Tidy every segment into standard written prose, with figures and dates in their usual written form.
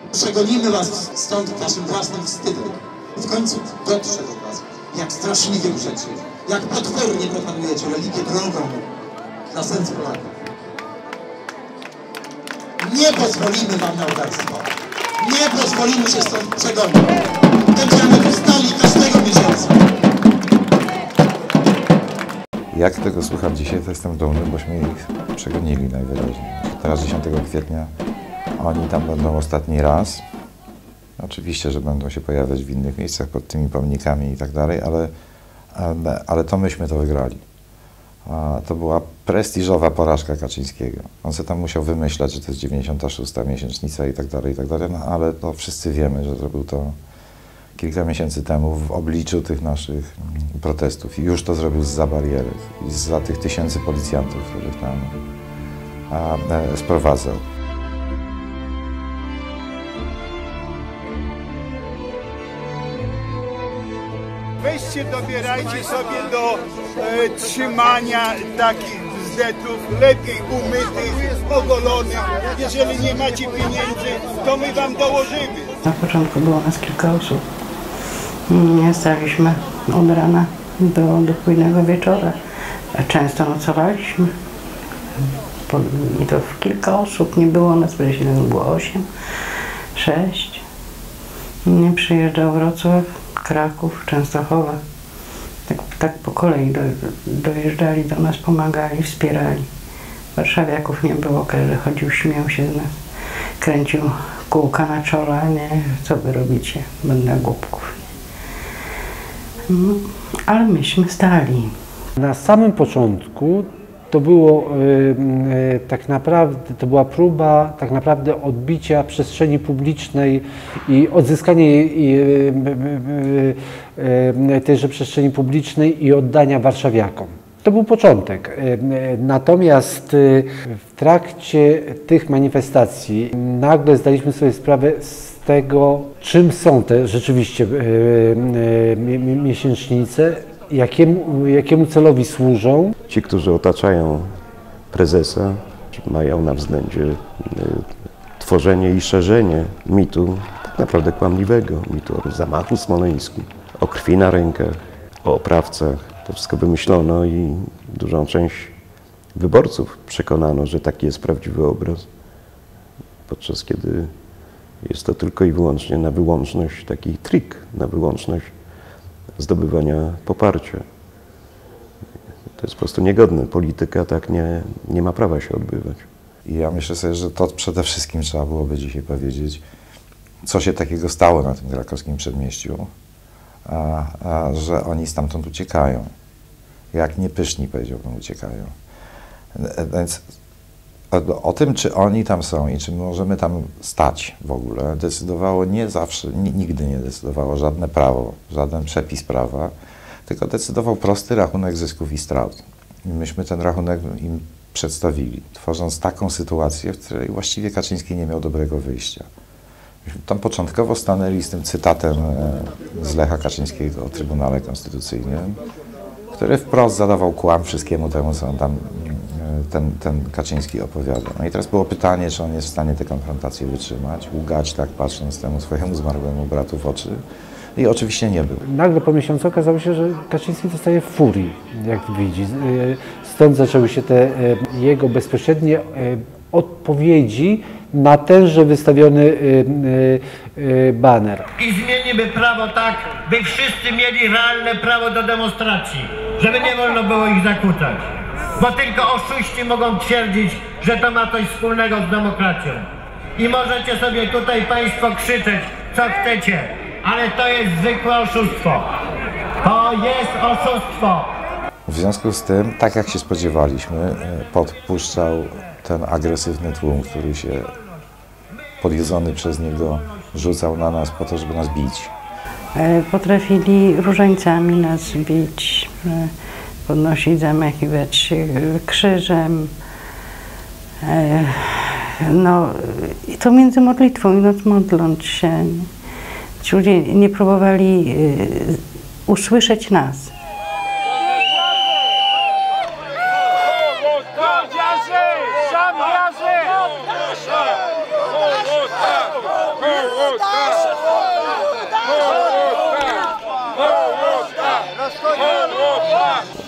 Przegonimy was stąd waszym własnym wstydem. W końcu dotrze do was, jak straszliwie grzecie, jak potwornie profanujecie religię drogą dla serc Polaków. Nie pozwolimy wam na odarstwo. Nie pozwolimy się stąd przegonić. Będziemy tu stali każdego miesiąca. Jak tego słucham dzisiaj, to jestem dumny, bośmy ich przegonili najwyraźniej. Teraz 10 kwietnia oni tam będą ostatni raz. Oczywiście, że będą się pojawiać w innych miejscach pod tymi pomnikami i tak dalej, ale to myśmy to wygrali. To była prestiżowa porażka Kaczyńskiego. On sobie tam musiał wymyślać, że to jest 96. miesięcznica i tak dalej, no, ale to wszyscy wiemy, że zrobił to kilka miesięcy temu w obliczu tych naszych protestów i już to zrobił zza bariery i zza tych tysięcy policjantów, których tam sprowadzał. Weźcie, dobierajcie sobie do trzymania takich zdetów, lepiej umytych, ogolonych. Jeżeli nie macie pieniędzy, to my wam dołożymy. Na początku było nas kilka osób. Staliśmy od rana do późnego wieczora. Często nocowaliśmy. I to w kilka osób. Nie było nas, było 8, 6. Nie przyjeżdżał Wrocław, Kraków, Częstochowa. Tak po kolei dojeżdżali do nas, pomagali, wspierali. Warszawiaków nie było, każdy chodził, śmiał się z nas, kręcił kółka na czole, nie, co wy robicie, będę głupków. No, ale myśmy stali. Na samym początku to było tak naprawdę, to była próba tak naprawdę odbicia przestrzeni publicznej i odzyskania tejże przestrzeni publicznej i oddania warszawiakom. To był początek. Natomiast w trakcie tych manifestacji nagle zdaliśmy sobie sprawę z tego, czym są te rzeczywiście miesięcznice, jakiemu celowi służą. Ci, którzy otaczają prezesa, mają na względzie tworzenie i szerzenie mitu tak naprawdę kłamliwego, mitu o zamachu smoleńskim, o krwi na rękach, o oprawcach. To wszystko wymyślono i dużą część wyborców przekonano, że taki jest prawdziwy obraz, podczas kiedy jest to tylko i wyłącznie na wyłączność, taki trik na wyłączność zdobywania poparcia. To jest po prostu niegodne. Polityka tak nie ma prawa się odbywać. I ja myślę sobie, że to przede wszystkim trzeba byłoby dzisiaj powiedzieć, co się takiego stało na tym krakowskim przedmieściu, że oni stamtąd uciekają. Jak niepyszni, powiedziałbym, uciekają. Więc o tym, czy oni tam są i czy możemy tam stać w ogóle, decydowało nie zawsze, nigdy nie decydowało żadne prawo, żaden przepis prawa, tylko decydował prosty rachunek zysków i strat. I myśmy ten rachunek im przedstawili, tworząc taką sytuację, w której właściwie Kaczyński nie miał dobrego wyjścia. Myśmy tam początkowo stanęli z tym cytatem z Lecha Kaczyńskiego o Trybunale Konstytucyjnym, który wprost zadawał kłam wszystkiemu temu, co on tam ten Kaczyński opowiada. No i teraz było pytanie, czy on jest w stanie tę konfrontację wytrzymać, łgać tak, patrząc temu swojemu zmarłemu bratu w oczy. I oczywiście nie był. Nagle po miesiącu okazało się, że Kaczyński dostaje furii, jak widzi. Stąd zaczęły się te jego bezpośrednie odpowiedzi na tenże wystawiony baner. I zmienimy prawo tak, by wszyscy mieli realne prawo do demonstracji, żeby nie wolno było ich zakłócać. Bo tylko oszuści mogą twierdzić, że to ma coś wspólnego z demokracją. I możecie sobie tutaj państwo krzyczeć, co chcecie, ale to jest zwykłe oszustwo. To jest oszustwo. W związku z tym, tak jak się spodziewaliśmy, podpuszczał ten agresywny tłum, który się podjudzony przez niego rzucał na nas po to, żeby nas bić. Potrafili różańcami nas bić, podnosić, zamachiwać się krzyżem. No, i to między modlitwą i noc modląc się. Ci ludzie nie próbowali usłyszeć nas. Żołnierze!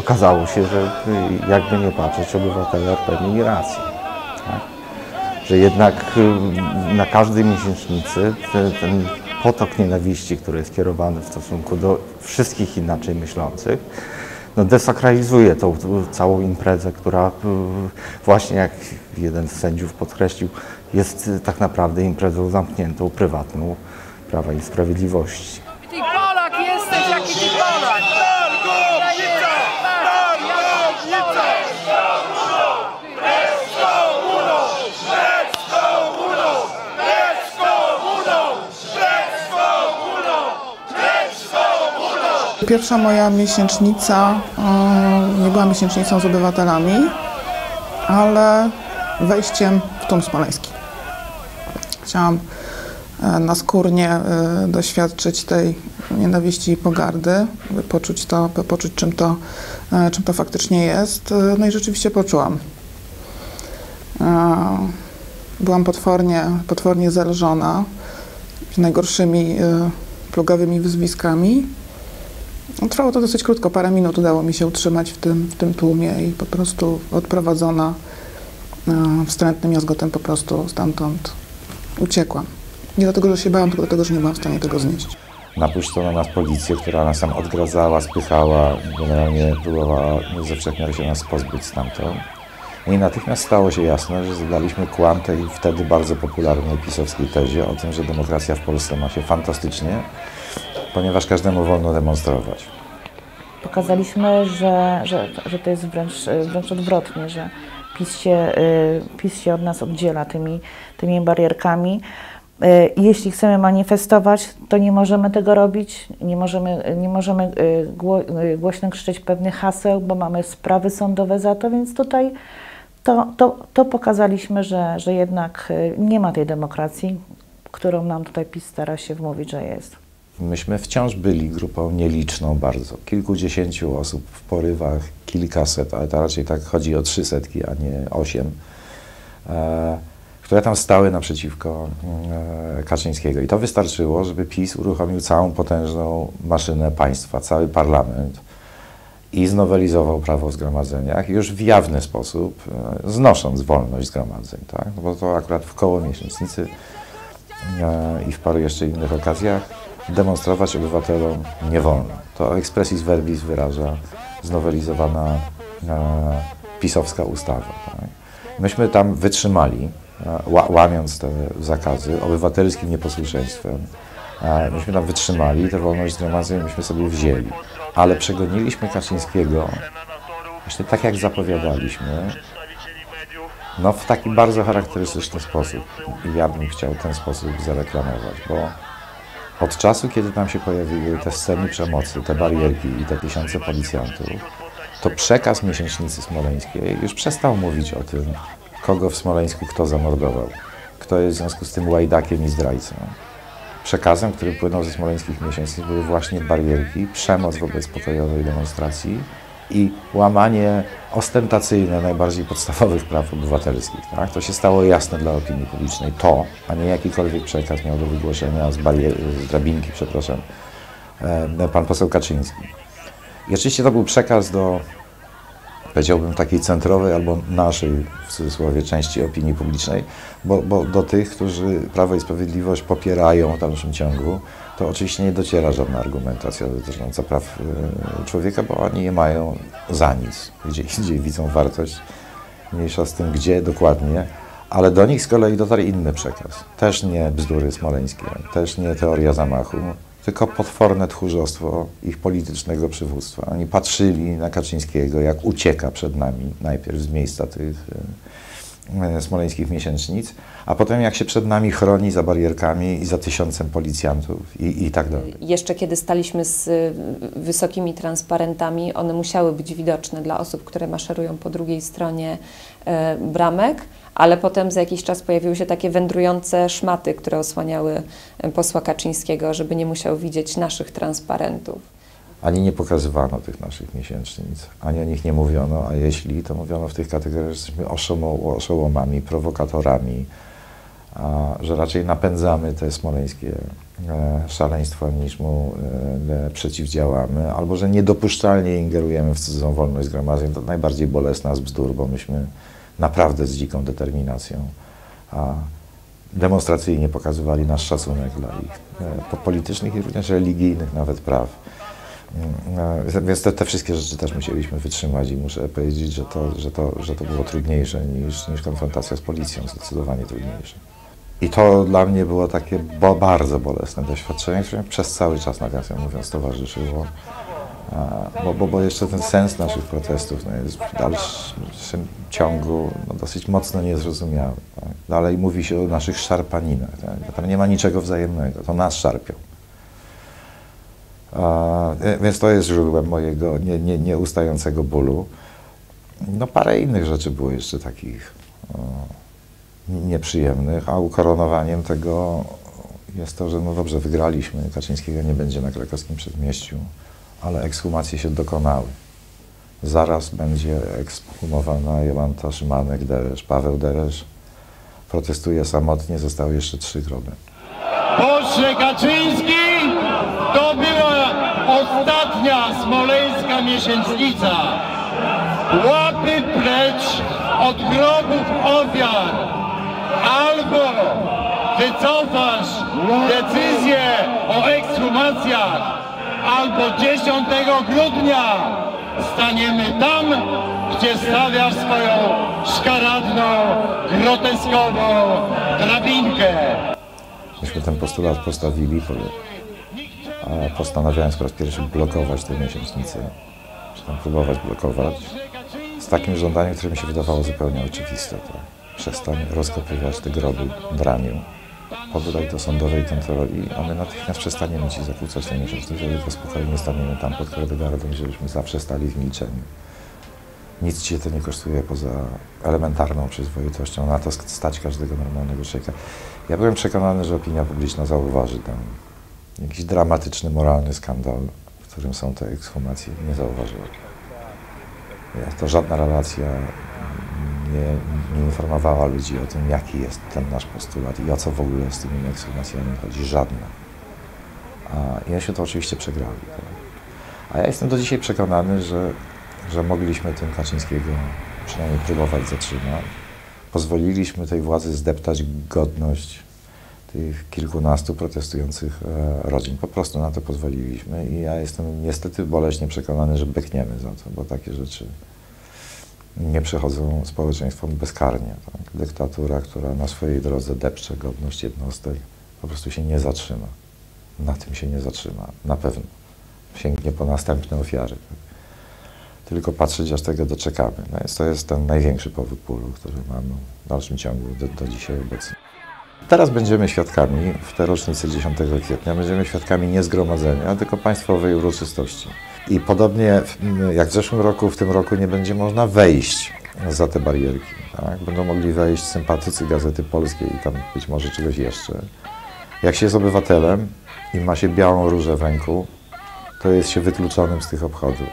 okazało się, że jakby nie patrzeć, obywatele RP mieli rację. Tak? Że jednak na każdej miesięcznicy ten potok nienawiści, który jest kierowany w stosunku do wszystkich inaczej myślących, no desakralizuje tą całą imprezę, która właśnie, jak jeden z sędziów podkreślił, jest tak naprawdę imprezą zamkniętą, prywatną Prawa i Sprawiedliwości. Ty Polak jesteś, jaki ty Polak! Pierwsza moja miesięcznica nie była miesięcznicą z obywatelami, ale wejściem w tłum smoleński. Chciałam naskórnie doświadczyć tej nienawiści i pogardy, by poczuć czym to faktycznie jest. No i rzeczywiście poczułam. Byłam potwornie zależona najgorszymi plugawymi wyzwiskami. Trwało to dosyć krótko, parę minut udało mi się utrzymać w tym tłumie i po prostu odprowadzona wstrętnym jazgotem po prostu stamtąd uciekłam. Nie dlatego, że się bałam, tylko dlatego, że nie byłam w stanie tego znieść. Napuścił na nas policję, która nas tam odgradzała, spychała, generalnie próbowała ze wszech miar się nas pozbyć stamtąd. I natychmiast stało się jasne, że zadaliśmy kłam tej wtedy bardzo popularnej pisowskiej tezie o tym, że demokracja w Polsce ma się fantastycznie, ponieważ każdemu wolno demonstrować. Pokazaliśmy, że to jest wręcz odwrotnie, że PiS się od nas oddziela tymi barierkami. Jeśli chcemy manifestować, to nie możemy tego robić, nie możemy głośno krzyczeć pewnych haseł, bo mamy sprawy sądowe za to, więc tutaj to pokazaliśmy, że jednak nie ma tej demokracji, którą nam tutaj PiS stara się wmówić, że jest. Myśmy wciąż byli grupą nieliczną bardzo, kilkudziesięciu osób w porywach, kilkaset, ale to raczej tak chodzi o 300, a nie 8, które tam stały naprzeciwko Kaczyńskiego. I to wystarczyło, żeby PiS uruchomił całą potężną maszynę państwa, cały parlament i znowelizował prawo o zgromadzeniach już w jawny sposób, znosząc wolność zgromadzeń. Tak? Bo to akurat w koło miesięcznicy i w paru jeszcze innych okazjach demonstrować obywatelom nie wolno. To expressis verbis wyraża znowelizowana pisowska ustawa. Tak? Myśmy tam wytrzymali, łamiąc te zakazy, obywatelskim nieposłuszeństwem. Myśmy tam wytrzymali, tę wolność zgromadzeń myśmy sobie wzięli. Ale przegoniliśmy Kaczyńskiego, właśnie tak jak zapowiadaliśmy, no w taki bardzo charakterystyczny sposób. I ja bym chciał ten sposób zareklamować, bo od czasu, kiedy tam się pojawiły te sceny przemocy, te barierki i te tysiące policjantów, to przekaz miesięcznicy smoleńskiej już przestał mówić o tym, kogo w Smoleńsku kto zamordował, kto jest w związku z tym łajdakiem i zdrajcą. Przekazem, który płynął ze smoleńskich miesięcznic, były właśnie barierki, przemoc wobec pokojowej demonstracji i łamanie ostentacyjne najbardziej podstawowych praw obywatelskich. Tak? To się stało jasne dla opinii publicznej. To, a nie jakikolwiek przekaz miał do wygłoszenia z drabinki, przepraszam, pan poseł Kaczyński. I oczywiście to był przekaz do, powiedziałbym, takiej centrowej albo naszej, w cudzysłowie, części opinii publicznej, bo do tych, którzy Prawo i Sprawiedliwość popierają w dalszym ciągu, to oczywiście nie dociera żadna argumentacja dotycząca praw człowieka, bo oni je mają za nic, gdzie indziej widzą wartość, mniejsza z tym, gdzie dokładnie, ale do nich z kolei dotarł inny przekaz. Też nie bzdury smoleńskie, też nie teoria zamachu, tylko potworne tchórzostwo ich politycznego przywództwa. Oni patrzyli na Kaczyńskiego, jak ucieka przed nami, najpierw z miejsca tych smoleńskich miesięcznic, a potem jak się przed nami chroni za barierkami i za 1000 policjantów i tak dalej. Jeszcze kiedy staliśmy z wysokimi transparentami, one musiały być widoczne dla osób, które maszerują po drugiej stronie bramek, ale potem za jakiś czas pojawiły się takie wędrujące szmaty, które osłaniały posła Kaczyńskiego, żeby nie musiał widzieć naszych transparentów. Ani nie pokazywano tych naszych miesięcznic, ani o nich nie mówiono, a jeśli, to mówiono w tych kategoriach, że jesteśmy oszołomami, prowokatorami, że raczej napędzamy te smoleńskie szaleństwa, niż mu przeciwdziałamy, albo że niedopuszczalnie ingerujemy w cudzą wolność zgromadzeń. To najbardziej bolesna z bzdur, bo myśmy naprawdę z dziką determinacją demonstracyjnie pokazywali nasz szacunek dla ich politycznych i również religijnych nawet praw. Więc te wszystkie rzeczy też musieliśmy wytrzymać i muszę powiedzieć, że to było trudniejsze niż konfrontacja z policją, zdecydowanie trudniejsze. I to dla mnie było takie bardzo bolesne doświadczenie, które przez cały czas, nawiasem mówiąc, towarzyszyło. Bo jeszcze ten sens naszych protestów jest w dalszym ciągu dosyć mocno niezrozumiały. Tak? Dalej mówi się o naszych szarpaninach. Tak? Tam nie ma niczego wzajemnego, to nas szarpią. Więc to jest źródłem mojego nieustającego bólu. No parę innych rzeczy było jeszcze takich nieprzyjemnych, a ukoronowaniem tego jest to, że no dobrze, wygraliśmy, Kaczyńskiego nie będzie na Krakowskim Przedmieściu, ale ekshumacje się dokonały. Zaraz będzie ekshumowana Jolanta Szymanek-Deresz. Paweł Deresz protestuje samotnie, zostały jeszcze 3 groby. Boże, Kaczyński to była ostatnia smoleńska miesięcznica. Łapy precz od grobów ofiar. Albo wycofasz decyzję o ekshumacjach, albo 10 grudnia staniemy tam, gdzie stawiasz swoją szkaradną, groteskową drabinkę. Myśmy ten postulat postawili, postanawiając po raz pierwszy blokować tę miesięcznicę, czy tam próbować blokować, z takim żądaniem, które mi się wydawało zupełnie oczywiste. To przestań rozkopywać te groby draniu, poddaj to sądowej kontroli, a my natychmiast przestaniemy ci zakłócać tę miesięcznicę, tylko spokojnie staniemy tam pod Kordegardem, żebyśmy zawsze stali w milczeniu. Nic ci to nie kosztuje poza elementarną przyzwoitością, na to stać każdego normalnego człowieka. Ja byłem przekonany, że opinia publiczna zauważy tam jakiś dramatyczny, moralny skandal, w którym są te ekshumacje. Nie zauważyła. To żadna relacja nie informowała ludzi o tym, jaki jest ten nasz postulat i o co w ogóle z tymi ekshumacjami chodzi. Żadna. I oni się to oczywiście przegrali. Tak? A ja jestem do dzisiaj przekonany, że mogliśmy tym Kaczyńskiego przynajmniej próbować zatrzymać. Pozwoliliśmy tej władzy zdeptać godność tych kilkunastu protestujących rodzin. Po prostu na to pozwoliliśmy i ja jestem niestety boleśnie przekonany, że bekniemy za to, bo takie rzeczy nie przechodzą społeczeństwom bezkarnie. Tak? Dyktatura, która na swojej drodze depcze godność jednostek, po prostu się nie zatrzyma. Na tym się nie zatrzyma, na pewno. Sięgnie po następne ofiary. Tak? Tylko patrzeć, aż tego doczekamy. No więc to jest ten największy powód bólu, który mam w dalszym ciągu do dzisiaj obecnie. Teraz będziemy świadkami, w tę rocznicę 10 kwietnia, będziemy świadkami nie zgromadzenia, tylko państwowej uroczystości. I podobnie jak w zeszłym roku, w tym roku nie będzie można wejść za te barierki. Tak? Będą mogli wejść sympatycy Gazety Polskiej i tam być może czegoś jeszcze. Jak się jest obywatelem i ma się białą różę w ręku, to jest się wykluczonym z tych obchodów.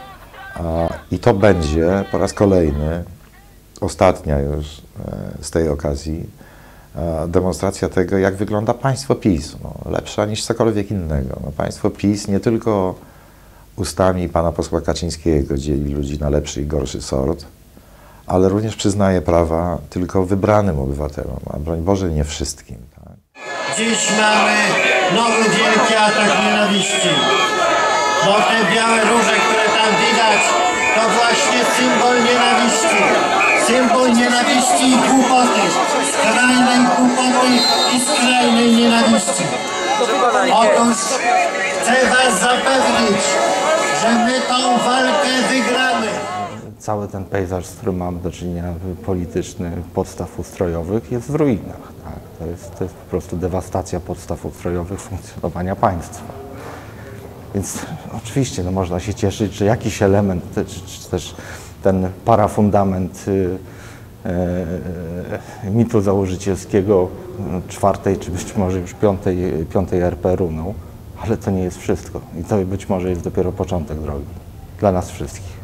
I to będzie po raz kolejny, ostatnia już z tej okazji, demonstracja tego, jak wygląda państwo PiS. No, lepsza niż cokolwiek innego. No, państwo PiS nie tylko ustami pana posła Kaczyńskiego dzieli ludzi na lepszy i gorszy sort, ale również przyznaje prawa tylko wybranym obywatelom, a broń Boże nie wszystkim. Tak? Dziś mamy nowy wielki atak nienawiści. Bo te białe róże, które tam widać, to właśnie symbol nienawiści. Symbol nienawiści i głupoty. Skrajnej głupoty i skrajnej nienawiści. Otóż chcę was zapewnić, że my tą walkę wygramy. Cały ten pejzaż, z którym mamy do czynienia polityczny, podstaw ustrojowych, jest w ruinach. Tak? To jest po prostu dewastacja podstaw ustrojowych funkcjonowania państwa. Więc oczywiście no, można się cieszyć, że jakiś element, czy też ten parafundament mitu założycielskiego 4. czy być może już 5. RP runął, ale to nie jest wszystko. I to być może jest dopiero początek drogi dla nas wszystkich.